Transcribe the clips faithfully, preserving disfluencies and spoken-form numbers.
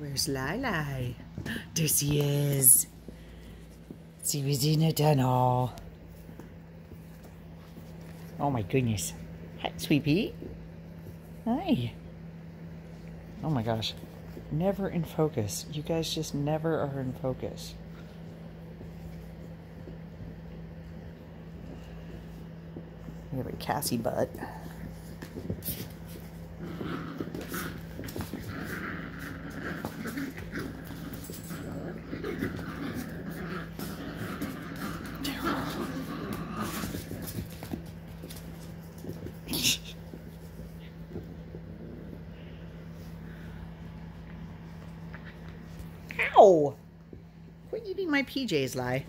Where's Lili? There she is. She was in a tunnel. Oh my goodness. Hi, Sweetie. Hi. Oh my gosh. Never in focus. You guys just never are in focus. We have a Cassie butt. Ow! Quit eating my P Js, Li.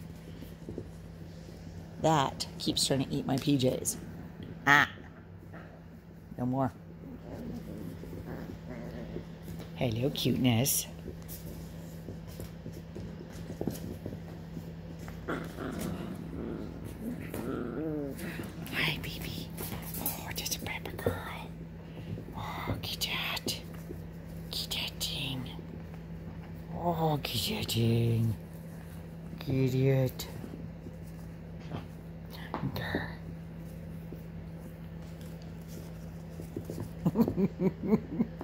That keeps trying to eat my P Js. Ah. No more. Hello, cuteness. Hi, baby. Oh, that's a baby girl. Oh, get that. Get that thing. Oh, get that thing. Get it. Grr.